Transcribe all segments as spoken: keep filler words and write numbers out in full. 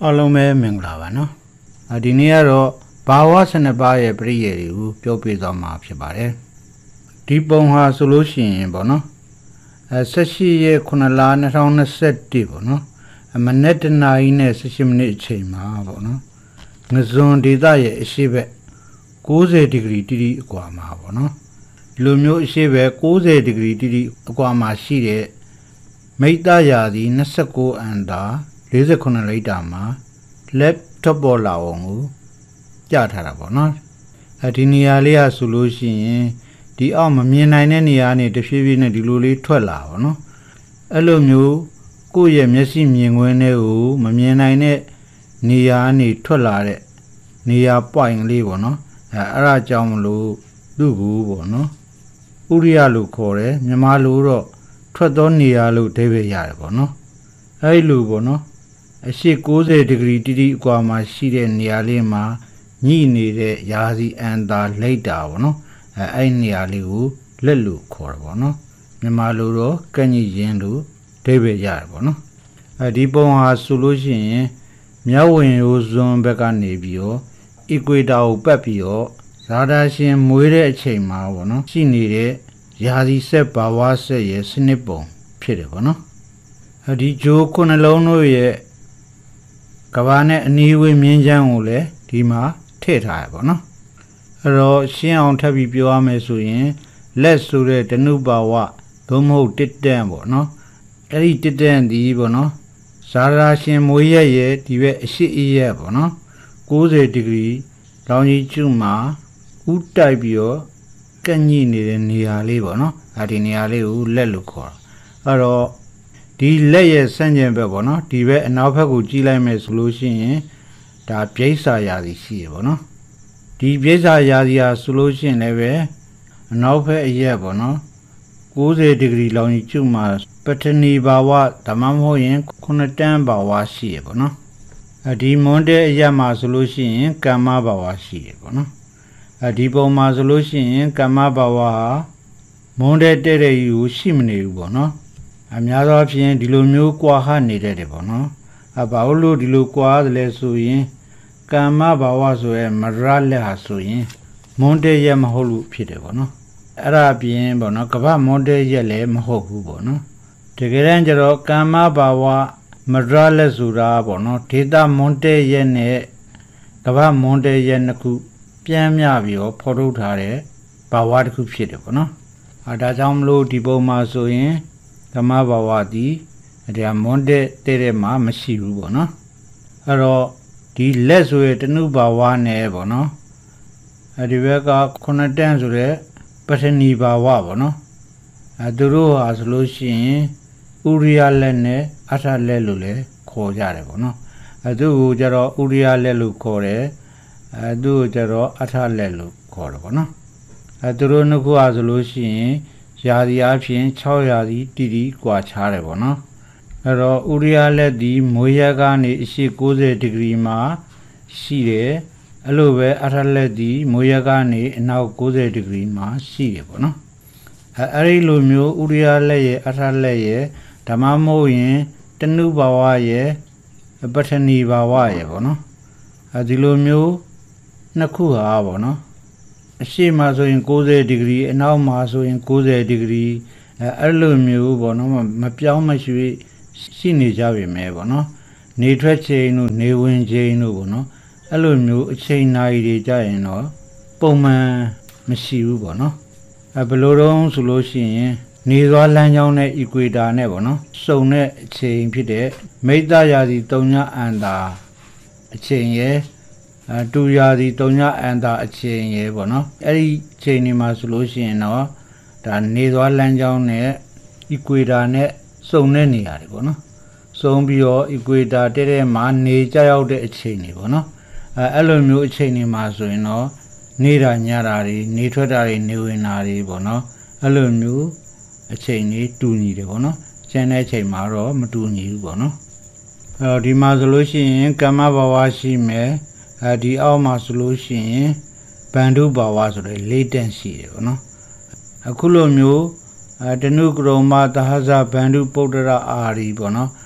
အားလုံးပဲမင်္ဂလာပါနော်။ဒီနေ့ကတော့ဘာဝစနစ်ပါးရဲ့ပြည့်ရည်ကိုပြောပြသွားမှာဖြစ်ပါတယ်။ဒီပုံဟာဆိုလို့ရှိရင်ပေါ့နော်။အဲ၁၈ရက်ခုနှစ်လ၂၀၂၁ပေါ့နော်။အမနက်တနာရီနဲ့၁၈မိနစ်အချိန်မှာပေါ့နော်။ငဇွန်ဒေသရဲ့အရှိဘက်၉၀ဒီဂရီတိတိအကွာမှာပေါ့နော်။ဒီလိုမျိုးအရှိဘက်၉၀ဒီဂရီတိတိအကွာမှာရှိတဲ့မိတ္တရာသီ၂၉အန္တာ၄၉လိတာမှာလက်ထပ်ပေါ်လာအောင်ကိုပြထားတာပေါ့နော်အဲဒီနေရာလေးကဆိုလို့ရှိရင်ဒီအောက်မမြင်နိုင်တဲ့နေရာနေတဖြည်းဖြည်းနဲ့ဒီလိုလေးထွက်လာပါနော်အဲ့လိုမျိုးကိုယ့်ရဲ့မျက်စိမြင်ကွင်းတွေကိုမမြင်နိုင်တဲ့နေရာနေထွက်လာတဲ့နေရာပွိုင်လေးပေါ့နော်အဲအဲ့ဒါကြောင့်မလို့သူ့ကိုပေါ့နော်ဥရိယလို့ခေါ်တယ်မြန်မာလိုတော့ထွက်သောနေရာလို့အဓိပ္ပာယ်ရတယ်ပေါ့နော်အဲ့လိုပေါ့နော်အရှိ၉၀ဒီဂရီတိတိအကွာမှာရှိတဲ့နေရာလေးမှာညှိနေတဲ့ရာသီအန္တာလိတ်တာပေါ့နော်အဲအဲ့နေရာလေးကိုလက်လို့ခေါ်တယ်ပေါ့နော်မြန်မာလိုတော့ကန့်ညိရင်းလို့အဓိပ္ပာယ်ရတယ်ပေါ့နော်အဲဒီပုံဟာဆိုလို့ရှိရင်မြောက်ဝင်ရိုးစွန်းဘက်ကနေပြီးတော့အီကွေတာကိုပတ်ပြီးတော့ဇာတာရှင်မွေးတဲ့အချိန်မှာပေါ့နော်ရှိနေတဲ့ရာသီဆက်ဘာဝဆက်ရဲ့စနစ်ပုံဖြစ်တယ်ပေါ့နော်အဲဒီဂျိုးခုနှလုံးတို့ရဲ့ကဘာနဲ့အနီးဝေးမြင်းချမ်းကိုလည်းဒီမှာထည့်ထားရပါတော့အဲ့တော့ရှင်းအောင်ထပ်ပြီးပြောရမယ်ဆိုရင်လက်ဆိုတဲ့တနုပါဝသို့မဟုတ်တစ်တန့်ပေါ့နော်အဲ့ဒီတစ်တန့်ဒီပေါ့နော်ဇာရာရှင်မွေးရက်ရဲ့ဒီဘက်အရှိအရက်ပေါ့နော်၉၀ဒီဂရီလောင်ကြီးကျုမှာဥတိုက်ပြီးတော့ကန့်ညိနေတဲ့နေရာလေးပေါ့နော်အဲဒီနေရာလေးကိုလက်လို့ခေါ်တာအဲ့တော့ဒီလက်ရဲ့ဆန့်ကျင်ဘက်ပေါ့နော်ဒီဘက်အနောက်ဘက်ကိုကြည့်လိုက်မယ်ဆိုလို့ရှိရင်ဒါပြိဿာရာသီရှိရပေါ့နော်ဒီပြိဿာရာသီဟာဆိုလို့ရှိရင်လည်းပဲအနောက်ဘက်အရက်ပေါ့နော်၉၀ဒီဂရီလောင်ကြီးကျုမှာပထနီဘာဝဓမ္မမဟုတ်ရင်ခုနှစ်တန်းဘာဝရှိရပေါ့နော်အဲဒီမွန်းတဲ့အရက်မှာဆိုလို့ရှိရင်ကမ္မဘာဝရှိရပေါ့နော်အဲဒီပုံမှာဆိုလို့ရှိရင်ကမ္မဘာဝဟာမွန်းတဲ့တဲ့တဲ့ကြီးကိုရှိမနေဘူးပေါ့နော်အများသောအားဖြင့်ဒီလိုမျိုးကွာဟနေတတ်တယ်ပေါ့နော်အဘာလို့ဒီလိုကွာတယ်လဲဆိုရင်ကမ္မဘာဝဆိုရဲမရလက်ဟာဆိုရင်မွန်းတဲ့ရက်မဟုတ်လို့ဖြစ်တယ်ပေါ့နော်အဲ့ဒါအပြင်ပေါ့နော်ကမ္ဘာမွန်းတဲ့ရက်လည်းမဟုတ်ဘူးပေါ့နော်တကယ်တမ်းကျတော့ကမ္မဘာဝမရလက်ဆိုတာပေါ့နော်ဒေတာမွန်းတဲ့ရက်နဲ့ကမ္ဘာမွန်းတဲ့ရက်နှစ်ခုပြန်မြပြီးတော့ဖော်ထုတ်ထားတဲ့ဘာဝတစ်ခုဖြစ်တယ်ပေါ့နော်အဲဒါကြောင့်မလို့ဒီပုံမှာဆိုရင်ဓမ္မဘာဝဒီဒါမွန်းတဲ့တဲ့တဲ့မှာမရှိဘူးပေါ့နော်အဲ့တော့ဒီလက်ဆိုရတနုဘာဝနဲ့ပေါ့နော်အဲဒီဘက်ကခုနှစ်တန်းဆိုတဲ့ပထနီဘာဝပေါ့နော်အဲသူတို့ဟာဆိုလို့ရှိရင်ဥရိယလက်နဲ့အထလက်လို့လည်းခေါ်ကြတယ်ပေါ့နော်အဲသူ့ကိုကျတော့ဥရိယလက်လို့ခေါ်တယ်အဲသူ့ကိုကျတော့အထလက်လို့ခေါ်တယ်ပေါ့နော်အဲသူတို့နှစ်ခုဟာဆိုလို့ရှိရင်ရာသီအဖြစ်၆ရာသီတိတိကွာခြားတယ်ပေါ့နော်အဲ့တော့ဥရိယလက်ဒီမွေးရက်ကနေအရှိ၉၀ဒီဂရီမှာရှိတယ်အဲ့လိုပဲအထလက်ဒီမွေးရက်ကနေအနောက်၉၀ဒီဂရီမှာရှိတယ်ပေါ့နော်အဲအဲ့ဒီလိုမျိုးဥရိယလက်ရဲ့အထလက်ရဲ့ဓမ္မမဟုတ်ရင်တနုဘာဝရဲ့ပထနီဘာဝရဲ့ပေါ့နော်အဲဒီလိုမျိုးနှစ်ခုဟာပေါ့နော်အရှိမှာဆိုရင်၉၀ဒီဂရီအနောက်မှာဆိုရင်၉၀ဒီဂရီအဲအဲ့လိုမျိုးပေါ့နော်မပြောင်းမရွှေ့ရှိနေကြပြီမဲပေါ့နော်နေထွက်ချိန်တို့နေဝင်ချိန်တို့ပေါ့နော်အဲ့လိုမျိုးအချိန်နာရီတွေကြာရင်တော့ပုံမှန်မရှိဘူးပေါ့နော်အဲဘယ်လိုတော့ဆိုလို့ရှိရင်နေသွားလမ်းကြောင်းနဲ့အီကွေတာနဲ့ပေါ့နော်စုံတဲ့အချိန်ဖြစ်တဲ့မိတ္တရာသီ၃ညအန္တာအချိန်ရဲ့အဲတူရာသီ၃ညအန္တာအချိန်ရဲ့ပေါ့နော်အဲ့ဒီချိန်ဒီမှာဆိုလို့ရှိရင်တော့ဒါနေသွားလမ်းကြောင်းနဲ့အီကွေတာနဲ့စုံတဲ့နေရာတွေပေါ့နော်စုံပြီးတော့အီကွေတာတဲ့တဲ့မှာနေကြရောက်တဲ့အချိန်တွေပေါ့နော်အဲအဲ့လိုမျိုးအချိန်တွေမှာဆိုရင်တော့နေတာညတာတွေနေထွက်တာတွေနေဝင်တာတွေပေါ့နော်အဲ့လိုမျိုးအချိန်တွေတူညီတယ်ပေါ့နော်ကျန်တဲ့အချိန်မှာတော့မတူညီဘူးပေါ့နော်အဲတော့ဒီမှာဆိုလို့ရှိရင်ကမ္မဘာဝရှိမယ်အဲဒီအောက်မှာဆိုလို့ရှိရင်ဗန္ဓုဘာဝဆိုတဲ့လေးတန့်ရှိတယ်ပေါ့နော်အခုလိုမျိုးအဲတနုကရုံမသဟဇဗန္ဓုပုတ္တရအာရီပေါ့နော်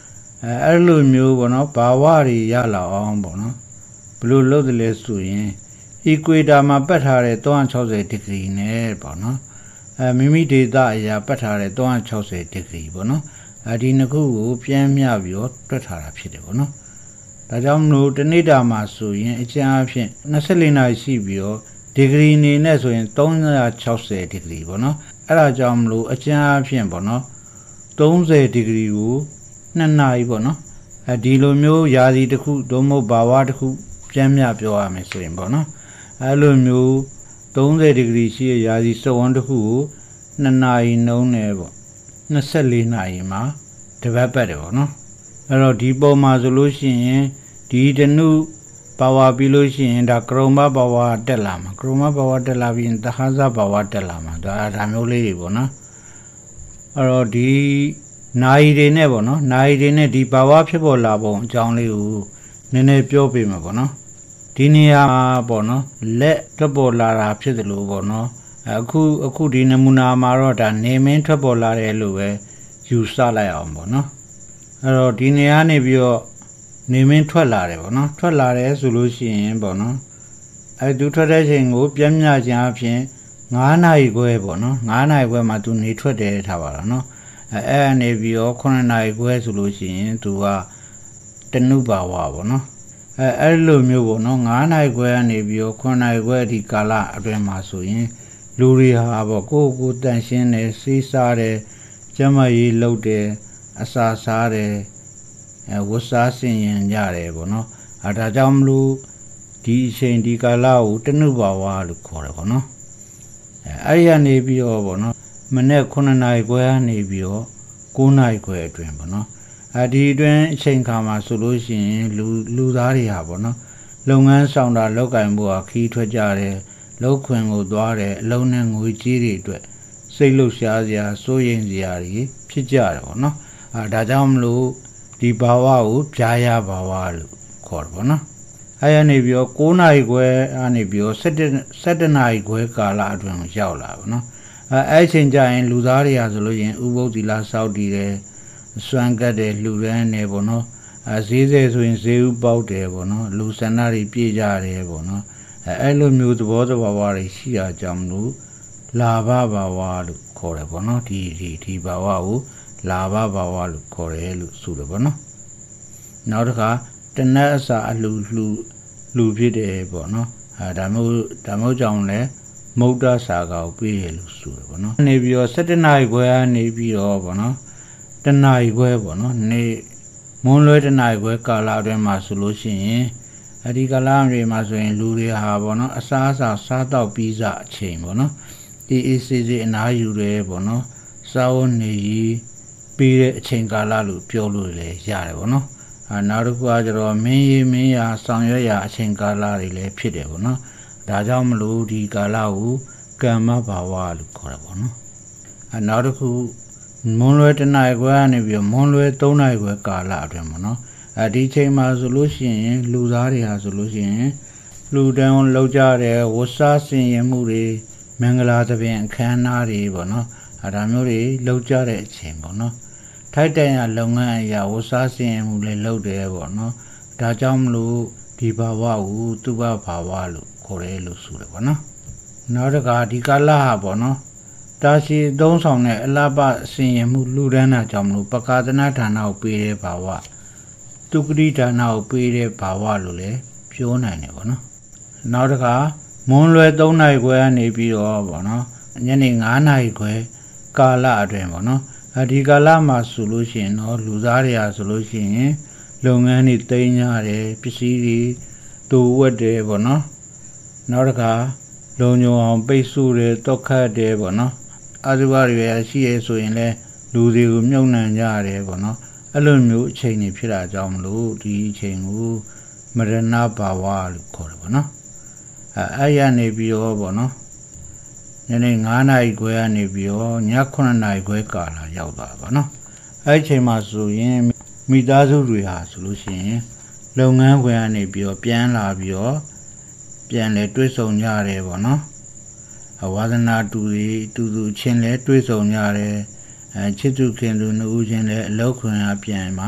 အဲ့လိုမျိုးပေါ့နော်ဘာဝတွေရလာအောင်ပေါ့နော်ဘယ်လိုလုပ်တယ်လဲဆိုရင် equator မှာပတ်ထားတဲ့၃၆၀ဒီဂရီနဲ့ပေါ့နော်အဲမိမိဒေသအရာပတ်ထားတဲ့၃၆၀ဒီဂရီပေါ့နော်အဲဒီနှစ်ခုကိုပြန်မျှပြီးတော့တွက်ထားတာဖြစ်တယ်ပေါ့နော်ဒါကြောင့်မလို့တနေ့တာမှာဆိုရင်အကျဉ်းအဖြစ်၂၄နာရီရှိပြီးတော့ဒီဂရီနေနဲ့ဆိုရင်၃၆၀ဒီဂရီပေါ့နော်အဲ့ဒါကြောင့်မလို့အကျဉ်းအဖြစ်ပေါ့နော်၃၀ဒီဂရီကိုနှစ်နာရီပေါ့နော်အဲဒီလိုမျိုးယာစီတစ်ခုသို့မဟုတ်ဘာဝတစ်ခုပြန်မျှပြောရမယ်ဆိုရင်ပေါ့နော်အဲ့လိုမျိုး၃၀ဒီဂရီရှိရာစီစဝန်းတစ်ခုကိုနှစ်နာရီနှုံးနေပေါ့၂၄နာရီမှာတပတ်ပတ်တယ်ပေါ့နော်အဲ့တော့ဒီပုံမှာဆိုလို့ရှိရင်ဒီတနုပါဝါပြီးလို့ရှိရင်ဒါကရုံမပါဝါတက်လာမှာကရုံမပါဝါတက်လာပြီးသဟဇပါဝါတက်လာမှာဒါဒါမျိုးလေးတွေပေါ့နော်အဲ့တော့ဒီနိုင်တွေနဲ့ပေါ့နော်နိုင်တွေနဲ့ဒီပါဝါဖြစ်ပေါ်လာပုံအကြောင်းလေးကိုနည်းနည်းပြောပြမှာပေါ့နော်ဒီနေရာပေါ့နော်လက်ထွက်ပေါ်လာတာဖြစ်တယ်လို့ပေါ့နော်အခုအခုဒီနမူနာမှာတော့ဒါနေမင်းထွက်ပေါ်လာတယ်လို့ပဲယူဆလိုက်အောင်ပေါ့နော်အဲ့တော့ဒီနေရာနေပြီးတော့နေမင်းထွက်လာတယ်ပေါ့နော်ထွက်လာတယ်ဆိုလို့ရှိရင်ပေါ့နော်အဲသူထွက်တဲ့ချိန်ကိုပြင်းပြခြင်းအဖြစ်၅နာရီခွဲပေါ့နော်၅နာရီခွဲမှာသူနေထွက်တယ်ထားပါတော့နော်အဲအဲ့အနေပြီးတော့ခုနှစ်နာရီခွဲဆိုလို့ရှိရင်သူကတနုပါဝါပေါ့နော်အဲအဲ့လိုမျိုးပေါ့နော်၅နာရီခွဲကနေပြီးတော့ခုနှစ်နာရီခွဲဒီကာလအတွင်းမှာဆိုရင်လူတွေဟာပေါ့ကိုယ့်ကိုယ်တန်ရှင်းတယ်စေးစားတယ်ကျမကြီးလှုပ်တယ်အစာစားတယ်အဲဝတ်စားဆင်ရင်ကြတယ်ပေါ့နော်အဲဒါကြောင့်မလို့ဒီအချိန်ဒီကာလကိုတနုပါဝါလို့ခေါ်တယ်ပေါ့နော်အဲအဲ့ဒီကနေပြီးတော့ပေါ့နော်မနေ့ခုနှစ်နာရီခွဲကနေပြီးတော့၉နာရီခွဲအတွင်းပေါ့နော်အဲဒီအတွင်းအချိန်ခါမှာဆိုလို့ရှိရင်လူလူသားတွေဟာပေါ့နော်လုပ်ငန်းဆောင်တာလောက်ကင်မှုဟာခီးထွက်ကြတယ်လောက်ခွင်ကိုသွားတယ်အလုံးနဲ့ငွေကြီးတွေအတွက်စိတ်လှုပ်ရှားစရာစိုးရိမ်စရာတွေဖြစ်ကြတယ်ပေါ့နော်အဲဒါကြောင့်မလို့ဒီဘာဝကိုဖြာရဘာဝလို့ခေါ်တယ်ပေါ့နော်အဲရနေပြီးတော့၉နာရီခွဲအနေပြီးတော့၁၁နာရီခွဲကာလအတွင်းကိုရောက်လာပေါ့နော်အဲအဲ့ချိန်ကျရင်လူသားတွေဟာဆိုလို့ရင်ဥပုသ်သီလစောင့်တည်တယ်စွမ်းကတ်တယ်လှူဒန်းတယ်ပေါ့နော်အဲဈေးစေဆိုရင်ဈေးဥပေါက်တယ်ပေါ့နော်လူဆန္ဒတွေပြည့်ကြတယ်ပေါ့နော်အဲအဲ့လိုမျိုးသဘောတဘာဝတွေရှိတာကြောင့်လို့လာဘဘာဝလို့ခေါ်တယ်ပေါ့နော်ဒီဒီဒီဘာဝကိုလာဘဘာဝလို့ခေါ်တယ်လို့ဆိုတယ်ပေါ့နော်နောက်တစ်ခါတနတ်အစာအလှလှလှဖြစ်တယ်ပေါ့နော်အဲဒါမျိုးဒါမျိုးကြောင့်လည်းမုဒ္ဒစာကောက်ပေးရလို့ဆိုတယ်ပေါ့နော်နေပြီးတော့၁၇နာရီခွဲကနေပြီးတော့ပေါ့နော်တနာရီခွဲပေါ့နော်နေမွန်းလွဲတနာရီခွဲကာလအတွင်းမှာဆိုလို့ရှိရင်အဒီကာလတွေမှာဆိုရင်လူတွေဟာပေါ့နော်အစားအစာစားတော့ပြီးစအချိန်ပေါ့နော်အေးအေးဆေးဆေးအနားယူတယ်ပေါ့နော်စားဝတ်နေရေးပြီးတဲ့အချိန်ကာလလို့ပြောလို့လည်းရတယ်ပေါ့နော်အဲနောက်တစ်ခုကကျတော့မင်းရေးမင်းရာဆောင်ရွက်ရာအချိန်ကာလတွေလည်းဖြစ်တယ်ပေါ့နော်ဒါကြောင့်မလို့ဒီကာလကိုကမ္မဘာဝလို့ခေါ်တယ်ပေါ့နော်အဲနောက်တစ်ခုမွန်းလွဲတနာရီခွဲကနေပြီးတော့မွန်းလွဲ၃နာရီခွဲကာလအတွင်းပေါ့နော်အဲဒီချိန်မှာဆိုလို့ရှိရင်လူသားတွေဟာဆိုလို့ရှိရင်လူတန်းလောက်ကြတဲ့ဝတ်စားဆင်ရင်မှုတွေမင်္ဂလာသဘင်အခမ်းအနားတွေပေါ့နော်အဲဒါမျိုးတွေလောက်ကြတဲ့အချိန်ပေါ့နော်ထိုက်တန်ရလုပ်ငန်းအရာဝတ်စားဆင်ရင်မှုလည်းလုပ်တယ်ပေါ့နော်ဒါကြောင့်မလို့ဒီဘာဝကိုသူဘဘာဝလို့ခေါ်တယ်လို့ဆိုတယ်ပေါ့နော်နောက်တစ်ခါဒီကာလဟာပေါ့နော်တာရှိသုံးဆောင်တဲ့အလပဆင်ရင်မှုလူဒန်းတာကြောင့်မလို့ပကာသနာဌာနကိုပေးတဲ့ဘာဝတုကတိဌာနကိုပေးတဲ့ဘာဝလို့လည်းပြောနိုင်တယ်ပေါ့နော်နောက်တစ်ခါမွန်းလွယ်၃နာရီခွဲကနေပြီးတော့ပေါ့နော်ညနေ၅နာရီခွဲကာလအတွင်းပေါ့နော်အဲဒီကာလမှာဆိုလို့ရှိရင်တော့လူသားတွေဟာဆိုလို့ရှိရင်လုပ်ငန်းတွေတိမ်ညာတယ်ပစ္စည်းတွေတူဝတ်တယ်ပေါ့နော်နောက်တစ်ခါလုံညုံအောင်ပိတ်ဆို့တယ်တောက်ခတ်တယ်ပေါ့နော်အာဇဝရရရှိရဆိုရင်လည်းလူတွေကိုမြုပ်နှံကြရတယ်ပေါ့နော်အဲ့လိုမျိုးအချိန်တွေဖြစ်တာကြောင့်မလို့ဒီအချိန်ကိုမရဏဘာဝလို့ခေါ်တယ်ပေါ့နော်အဲအဲ့ရနေပြီးတော့ပေါ့နော်ညနေ၅နာရီခွဲကနေပြီးတော့ည၇နာရီခွဲကာလရောက်သွားပါနော်အဲ့ချိန်မှာဆိုရင်မိသားစုတွေဟာဆိုလို့ရှိရင်လုပ်ငန်းခွင်ကနေပြီးတော့ပြန်လာပြီးတော့ပြန်လဲတွေးဆုံကြရတယ်ပေါ့နော်အဝါဒနာတူတွေတူတူချင်းလဲတွေးဆုံကြရတယ်အဲချစ်သူခင်သူနှစ်ဦးချင်းလဲအလောက်ခွင်အပြန်မှာ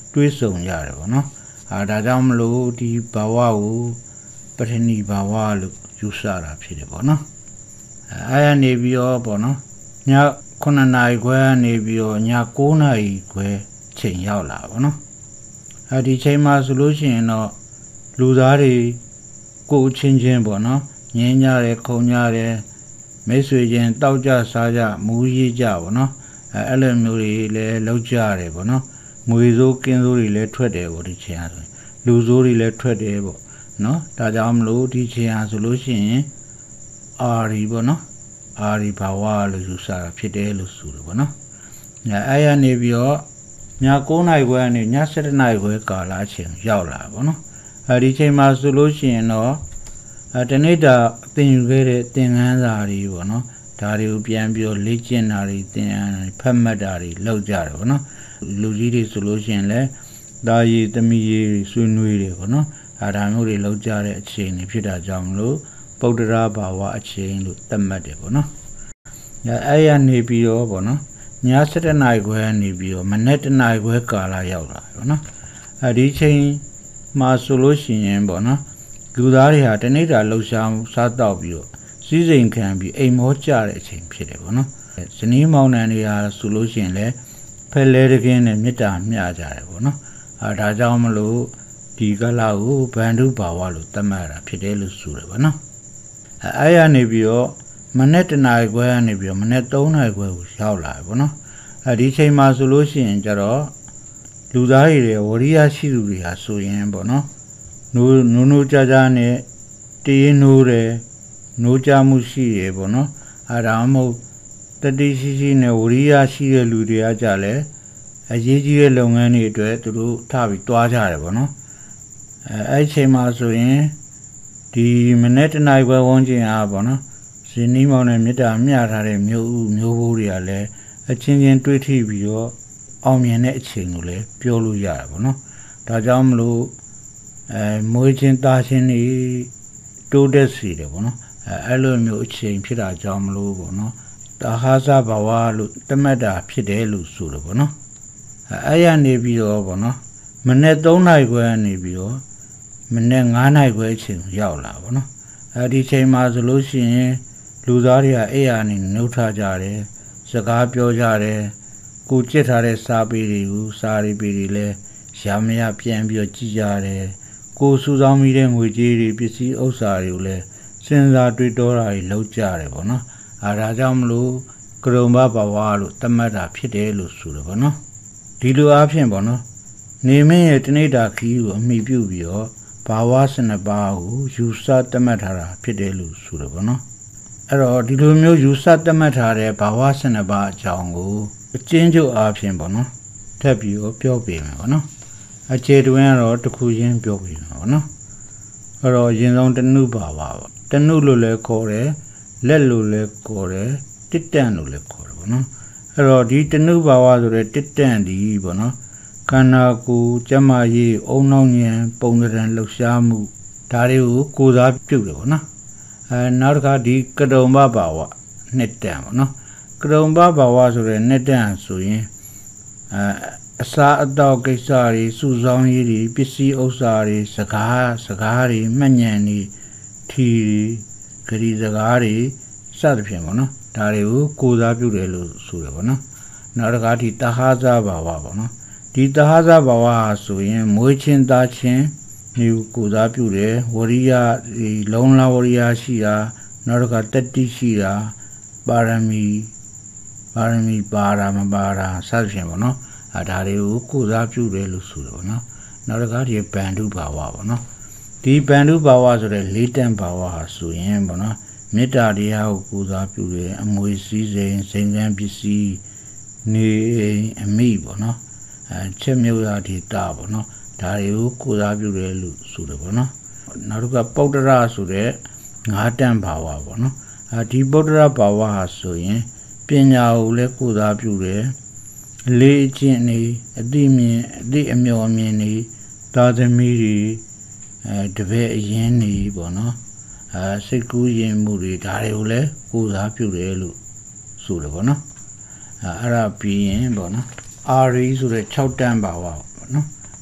တွေးဆုံရတယ်ပေါ့နော်အာဒါကြောင့်မလို့ဒီဘာဝကိုပထဏီဘာဝလို့ယူဆတာဖြစ်တယ်ပေါ့နော်အဲအဲ့နေပြီးတော့ပေါ့နော်ညခုနှစ်နာရီခွဲနေပြီးတော့ညကိုးနာရီခွဲချိန်ရောက်လာပေါ့နော်အဲဒီချိန်မှာဆိုလို့ရှိရင်တော့လူသားတွေကိုယ်ချင်းချင်းပေါ့နော်ငင်းကြတယ်ခုံကြတယ်မိတ်ဆွေချင်းတောက်ကြစားကြမူးရေးကြပေါ့နော်အဲအဲ့လိုမျိုးတွေလည်းလောက်ကြရတယ်ပေါ့နော်ငွေစိုးကင်းစိုးတွေလည်းထွက်တယ်ပေါ့ဒီချိန်အားဆိုလူစိုးတွေလည်းထွက်တယ်ပေါ့နော်ဒါကြောင့်မလို့ဒီချိန်အားဆိုလို့ရှိရင်အာရီပေါ့နော်အာရီဘာဝလို့ယူဆတာဖြစ်တယ်လို့ဆိုတယ်ပေါ့နော်အဲအဲ့ရနေပြီးတော့ည9နာရီခွဲကနေည7နာရီခွဲကာလအချိန်ရောက်လာပေါ့နော်အဲဒီချိန်မှာဆိုလို့ရှိရင်တော့အဲတနေ့တာသင်ယူခဲ့တဲ့သင်ခန်းစာတွေပေါ့နော်ဒါတွေကိုပြန်ပြီးတော့လေ့ကျင့်တာတွေသင်ဖတ်မှတ်တာတွေလုပ်ကြတယ်ပေါ့နော်လူကြီးတွေဆိုလို့ရှိရင်လည်းဒါရည်သမီးရည်ဆွေးနွေးတယ်ပေါ့နော်အဲဒါမျိုးတွေလုပ်ကြတဲ့အချိန်တွေဖြစ်တာကြောင့်မလို့ပုဒ္ဒရာဘာဝအချိန်လို့သတ်မှတ်တယ်ပေါ့နော်အဲအဲ့ရနေပြီးတော့ပေါ့နော်ည7နာရီခွဲနေပြီးတော့မနေ့တနာရီခွဲကာလရောက်လာပေါ့နော်အဲဒီချိန်မှာဆိုလို့ရှိရင်ပေါ့နော်လူသားတွေဟာတနေ့တာလှုပ်ရှားစားတော့ပြီးတော့စီးစိမ်ခံပြီးအိမ်မောကြတဲ့အချိန်ဖြစ်တယ်ပေါ့နော်ဇနီးမောင်နှံတွေဟာဆိုလို့ရှိရင်လည်းဖဲလဲတကင်းနဲ့မေတ္တာမျှကြတယ်ပေါ့နော်အဲဒါကြောင့်မလို့ဒီကလာကိုဗန္ဓုဘာဝလို့သတ်မှတ်တာဖြစ်တယ်လို့ဆိုတယ်ပေါ့နော်အဲအဲ့ရနေပြီးတော့မနေ့တနာရီခွဲကနေပြီးတော့မနေ့3နာရီခွဲကိုရောက်လာပြီပေါ့နော်အဲဒီချိန်မှာဆိုလို့ရှိရင်ကျတော့လူသားတွေဝရိယရှိသူတွေဟာဆိုရင်ပေါ့နော်နိုးနိုးနိုးကြကြနဲ့တည်ရင်နိုးတယ်နိုးကြမှုရှိရပေါ့နော်အဲဒါမှမဟုတ်တတိရှိရှိနဲ့ဝရိယရှိတဲ့လူတွေကကြလဲအရေးကြီးတဲ့လုပ်ငန်းတွေအတွက်သူတို့ထပြီးတွားကြတယ်ပေါ့နော်အဲအဲ့ချိန်မှာဆိုရင်ဒီမနေ့တနာရီခွဲဝန်းကျင်အားပေါ့နော်ဇနီးမောင်နဲ့မေတ္တာမျှထားတဲ့မျိုးဥမျိုးဘိုးတွေကလည်းအချင်းချင်းတွေးထိပြီးတော့အောင်မြင်တဲ့အချိန်ကိုလည်းပြောလို့ရတာပေါ့နော်ဒါကြောင့်မလို့အဲမွေးချင်းသားချင်းတွေတိုးတက်စီတယ်ပေါ့နော်အဲအဲ့လိုမျိုးအချိန်ဖြစ်တာကြောင့်မလို့ပေါ့နော်တာဟာဇဘဝလို့တမတ်တာဖြစ်တယ်လို့ဆိုတယ်ပေါ့နော်အဲအဲ့ရနေပြီးတော့ပေါ့နော်မနေ့3နာရီခွဲနေပြီးတော့မနေ့9နာရီခွဲအချိန်ရောက်လာပေါ့နော်အဲဒီချိန်မှာဆိုလို့ရှိရင်လူသားတွေကအဲ့ရနေနှုတ်ထားကြတယ်စကားပြောကြတယ်ကိုကြစ်ထားတဲ့စာပေတွေကိုစာရီပေတွေလည်းရာမရပြန်ပြီးတော့ကြည်ကြတယ်ကိုစုဆောင်းမိတဲ့ငွေကြေးတွေပစ္စည်းဥစ္စာတွေကိုလည်းစဉ်းစားတွေးတောတာတွေလုပ်ကြတယ်ပေါ့နော်အဲဒါကြောင့်မလို့ကရုံဘဘဝလို့သတ်မှတ်တာဖြစ်တယ်လို့ဆိုတယ်ပေါ့နော်ဒီလိုအားဖြင့်ပေါ့နော်နေမင်းရဲ့တနေ့တာခီးကိုအမိပြုပြီးတော့ဘာဝစနပါကိုယူဆသတ်မှတ်ထားတာဖြစ်တယ်လို့ဆိုတယ်ပေါ့နော်အဲ့တော့ဒီလိုမျိုးယူဆသတ်မှတ်ထားတဲ့ဘာဝစနပါအကြောင်းကိုအကျဉ်းချုပ်အားဖြင့်ပေါ့နော်ထပ်ပြီးတော့ပြောပြမယ်ပေါ့နော်အခြေတွင်ကတော့တစ်ခုချင်းပြောပြမယ်ပေါ့နော်အဲ့တော့ရင်ဆုံးတနုဘာဝပေါ့တနုလို့လည်းခေါ်တယ်လက်လို့လည်းခေါ်တယ်တစ်တန့်လို့လည်းခေါ်တယ်ပေါ့နော်အဲ့တော့ဒီတနုဘာဝဆိုတဲ့တစ်တန့်ဒီပေါ့နော်ခန္ဓာကိုယ်ကျမကြီးအုံနောက်ဉာဏ်ပုံသဏ္ဍာန်လှုပ်ရှားမှုဒါတွေကိုကိုယ်စားပြုတယ်ပေါ့နော်အဲနောက်တစ်ခါဒီကတုံဘဘာဝနှစ်တန့်ပေါ့နော်ကရုံဘဘာဝဆိုတဲ့နှစ်တန့်ဆိုရင်အဲအစာအသောက်ကိစ္စတွေစုဆောင်းရေးတွေပစ္စည်းဥစ္စာတွေစကားစကားတွေမှတ်ဉာဏ်တွေထီဂရီစကားတွေစသဖြင့်ပေါ့နော်ဒါတွေကိုကိုယ်စားပြုတယ်လို့ဆိုတယ်ပေါ့နော်နောက်တစ်ခါဒီတဟာဇဘာဝပေါ့နော်ဒီတဟာဇဘာဝဆိုရင်မွေးချင်းသားချင်းမျိုးကိုယ်စားပြုတယ်ဝရိယဒီလုံလဝရိယရှိတာနောက်တစ်ခါတတိရှိတာပါရမီပါရမီပါရာမပါရာစသဖြင့်ပေါ့နော်အဲဒါတွေကိုကိုယ်စားပြုတယ်လို့ဆိုတယ်ပေါ့နော်နောက်တစ်ခါဒီဗန္ဓုဘာဝပေါ့နော်ဒီဗန္ဓုဘာဝဆိုတဲ့လေးတန်ဘာဝဟာဆိုရင်ပေါ့နော်မေတ္တာတရားကိုကိုယ်စားပြုတယ်အမွေစည်းစိမ်စိမ်ကန်းပစ္စည်းနေအမိပေါ့နော်အဲချက်မျိုးရာဒေတာပေါ့နော်ဒါတွေကိုကိုယ်စားပြုတယ်လို့ဆိုတယ်ပေါ့နော်နောက်တစ်ခါပုဒ္ဒရာဆိုတဲ့ငါးတန်ဘာဝပေါ့နော်အဲဒီပုဒ္ဒရာဘာဝဟာဆိုရင်ပညာကိုလည်းကိုယ်စားပြုတယ်အလေးအကျင့်နေအသိမြင်အသိအမျှော်အမြင်နေသာသမီတွေအဲတပည့်အရင်နေပေါ့နော်အဲစိတ်ကူးရင်မှုတွေဒါတွေကိုလည်းကိုယ်စားပြုတယ်လို့ဆိုတယ်ပေါ့နော်အဲအဲ့ဒါပြီးရင်ပေါ့နော်အာရီဆိုတဲ့၆တန်ဘာဝပေါ့နော်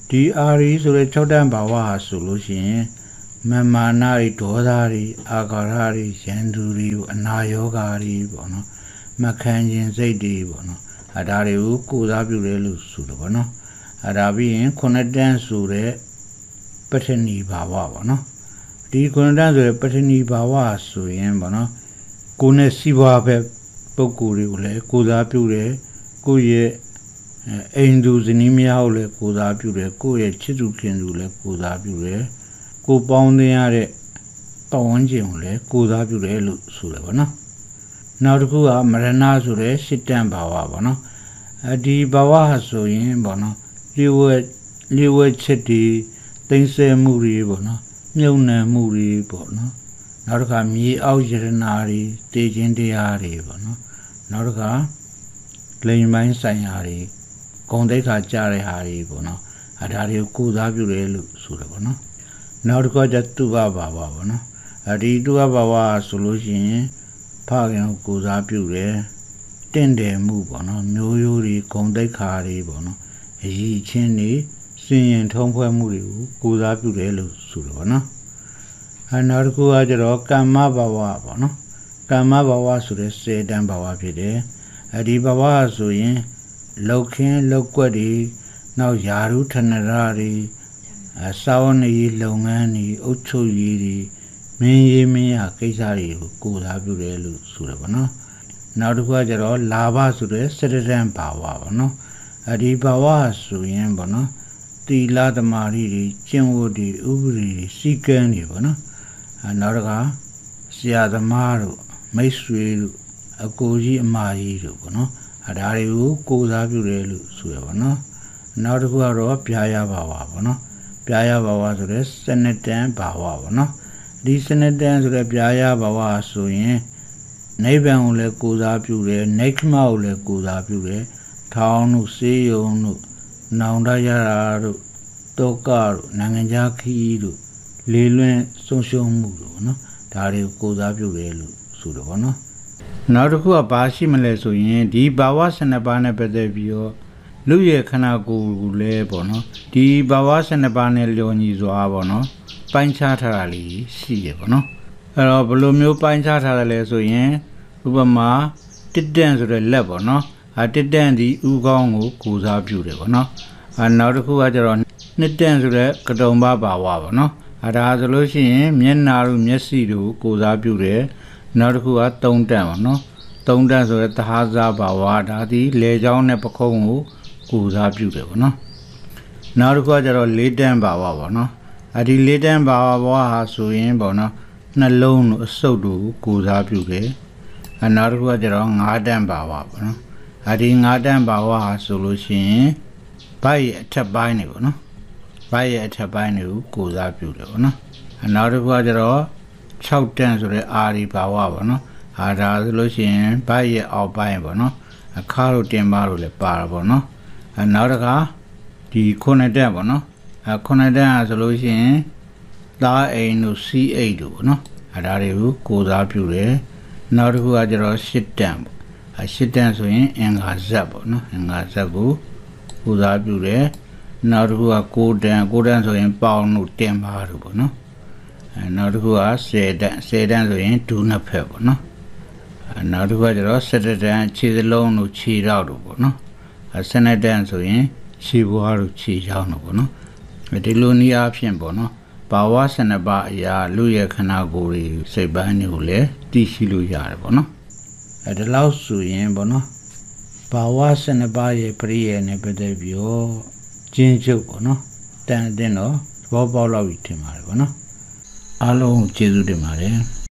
ဒီအာရီဆိုတဲ့၆တန်းဘာဝဟာဆိုလို့ရှိရင်မမာနာရီဒေါသရီအာဃာရရီရန်သူရီအနာယောဂါရီပေါ့နော်မခံခြင်းစိတ်တွေပေါ့နော်အဲဒါတွေကိုကိုစားပြုတယ်လို့ဆိုတယ်ပေါ့နော်အဲဒါပြီးရင်ခုနှစ်တန်းဆိုတဲ့ပဋ္ဌနီဘာဝပေါ့နော်ဒီခုနှစ်တန်းဆိုတဲ့ပဋ္ဌနီဘာဝဆိုရင်ပေါ့နော်ကိုယ်နဲ့စီးပွားပဲပုဂ္ဂိုလ်တွေကိုလည်းကိုစားပြုတယ်ကိုယ့်ရဲ့အိမ်သူဇနီးမယားကိုလည်းကိုစားပြုတယ်ကိုယ့်ရဲ့ချစ်သူခင်သူလည်းကိုစားပြုတယ်ကိုပေါင်းသင်းရတဲ့ပတ်ဝန်းကျင်ကိုလည်းကိုစားပြုတယ်လို့ဆိုတယ်ပေါ့နော်နောက်တစ်ခုကမရဏဆိုတဲ့ရှစ်တန်းဘာဝပေါ့နော်အဲဒီဘာဝဟာဆိုရင်ပေါ့နော်လျှို့ဝှက်လျှို့ဝှက်ချက်တွေသိမ်းဆည်းမှုတွေပေါ့နော်မြုပ်နှံမှုတွေပေါ့နော်နောက်တစ်ခါမြေအောက်ယရနာတွေတည်ခြင်းတရားတွေပေါ့နော်နောက်တစ်ခါလိမ်ပိုင်းဆိုင်ရာတွေဂုဏ်သိက္ခာကြတဲ့ဟာတွေပေါ့နော်အဲဒါတွေကိုကိုစားပြုတယ်လို့ဆိုတယ်ပေါ့နော်နောက်တစ်ခါကျတုဘဘာဝပေါ့နော်အဲဒီတုဘဘာဝဆိုလို့ရှိရင်ဖခင်ကိုကိုစားပြုတယ်တင့်တယ်မှုပေါ့နော်မျိုးရိုးတွေဂုဏ်သိက္ခာတွေပေါ့နော်အရေးချင်းတွေစင်ရင်ထုံးဖွဲ့မှုတွေကိုကိုစားပြုတယ်လို့ဆိုတယ်ပေါ့နော်အဲနောက်တစ်ခုကကျတော့ကမ္မဘာဝပေါ့နော်ကမ္မဘာဝဆိုတဲ့စေတံဘာဝဖြစ်တယ်အဲဒီဘာဝဆိုရင်လောက်ခင်းလောက်ကွက်တွေနောက်ယာရုထနရတွေအစာဝန်ကြီးလုပ်ငန်းတွေအုပ်ချုပ်ရေးတွေမင်းရေးမင်းရကိစ္စတွေကိုကိုစားပြုတယ်လို့ဆိုတယ်ပေါ့နော်နောက်တစ်ခုကကျတော့လာဘဆိုတဲ့စတတံဘာဝပေါ့နော်အဲဒီဘာဝဆိုရင်ပေါ့နော်တီလာသမာဓိတွေကျင့်ဝတ်တွေဥပဒေတွေစည်းကမ်းတွေပေါ့နော်အဲနောက်တစ်ခါဆရာသမားတို့မိတ်ဆွေတို့အကိုကြီးအမကြီးတို့ပေါ့နော်အဲဒါတွေကိုကိုစားပြုတယ်လို့ဆိုရပါတော့နောက်တစ်ခုကတော့ပြာရဘာဝပေါ့နော်ပြာရဘာဝဆိုတဲ့စနတန်ဘာဝပေါ့နော်ဒီစနတန်ဆိုတဲ့ပြာရဘာဝဆိုရင်နိဗ္ဗာန်ကိုလည်းကိုစားပြုတယ်နိခမကိုလည်းကိုစားပြုတယ်ထောင်းတို့စေယုံတို့နောင်တရတာတို့တောကတို့နိုင်ငံခြားခီးတို့လေလွင့်ဆုံးရှုံးမှုတို့နော်ဒါတွေကိုကိုစားပြုတယ်လို့ဆိုတော့ဗောနော်နောက်တစ်ခုကဘာရှိမလဲဆိုရင်ဒီဘာဝဆန္ဒပါနဲ့ပတ်သက်ပြီးတော့လူရဲ့ခန္ဓာကိုယ်ကိုလည်းပေါ့နော်ဒီဘာဝဆန္ဒပါနဲ့လျော်ညီစွာပေါ့နော်ပိုင်းခြားထားတာလေးရှိရပေါ့နော်အဲ့တော့ဘယ်လိုမျိုးပိုင်းခြားထားတယ်လဲဆိုရင်ဥပမာတစ်တန့်ဆိုတဲ့လက်ပေါ့နော်အဲတစ်တန့်ဒီဥကောင်းကိုကိုစားပြုတယ်ပေါ့နော်အဲနောက်တစ်ခုကကျတော့နှစ်တန့်ဆိုတဲ့ကတုံဘဘာဝပေါ့နော်အဲဒါဆိုလို့ရှိရင်မျက်နာတို့မျက်စိတို့ကိုစားပြုတယ်နောက်တစ်ခုကသုံးတန့်ပေါ့နော်သုံးတန့်ဆိုတဲ့သဟာဇဘာဝဒါဒီလေချောင်းနဲ့ပခုံးကိုကိုစားပြုတယ်ပေါ့နော်နောက်တစ်ခုကကျတော့လေးတန့်ဘာဝပေါ့နော်အဲဒီလေးတန့်ဘာဝဟာဆိုရင်ပေါ့နော်နှလုံးတို့အဆုပ်တို့ကိုစားပြုတယ်အဲနောက်တစ်ခုကကျတော့ငါးတန့်ဘာဝပေါ့နော်အဲဒီငါးတန့်ဘာဝဟာဆိုလို့ရှိရင်ဘိုက်ရဲ့အထက်ပိုင်းနေပေါ့နော်ဘိုက်ရဲ့အထက်ပိုင်းတွေကိုကိုစားပြုတယ်ပေါ့နော်အဲနောက်တစ်ခုကကျတော့၆တန့်ဆိုတဲ့အာရီဘာဝပေါ့နော်ဟာဒါဆိုလို့ရှိရင်ဘိုက်ရဲ့အောက်ပိုင်းပေါ့နော်အခါတို့တင်ပါတို့လည်းပါတာပေါ့နော်အဲနောက်တစ်ခါဒီခုနှစ်တန့်ပေါ့နော်အဲခုနှစ်တန့်ဆိုလို့ရှိရင်သားအိမ်တို့စီးအိတ်တို့ပေါ့နော်အဲဒါတွေကိုကိုစားပြုတယ်နောက်တစ်ခုကကျတော့ရှစ်တန့်ပေါ့အဲရှစ်တန့်ဆိုရင်အင်္ဂါဇတ်ပေါ့နော်အင်္ဂါဇတ်ကိုကိုစားပြုတယ်နောက်တစ်ခုကကိုတန့်ကိုတန့်ဆိုရင်ပေါင်တို့တင်ပါတို့ပေါ့နော်အဲနောက်တစ်ခုကဆယ်တန့်ဆယ်တန့်ဆိုရင်ဒူးနှစ်ဖက်ပေါ့နော်အဲနောက်တစ်ခုကကျတော့ဆယ်တန့်ခြေစလုံးတို့ခြေထောက်တို့ပေါ့နော်အဲဆယ်နှစ်တန့်ဆိုရင်ခြေဘွားတို့ခြေချောင်းတို့ပေါ့နော်ဒီလိုနည်းအားဖြင့်ပေါ့နော်ဘာဝဆန္ဒပါအရာလူရဲ့ခန္ဓာကိုယ်တွေစိတ်ပိုင်းတွေကိုလည်းသိရှိလို့ရတယ်ပေါ့နော်အဲဒီလောက်ဆိုရင်ပေါ့နော်ဘာဝဆန္ဒပါရဲ့ပရိယေနဲ့ပတ်သက်ပြီးတော့ကျင်းချုပ်ပေါ့နော်တန်အတင်းတော့သဘောပေါက်လောက်ပြီထင်ပါတယ်ပေါ့နော်အားလုံးကျေးဇူးတင်ပါတယ်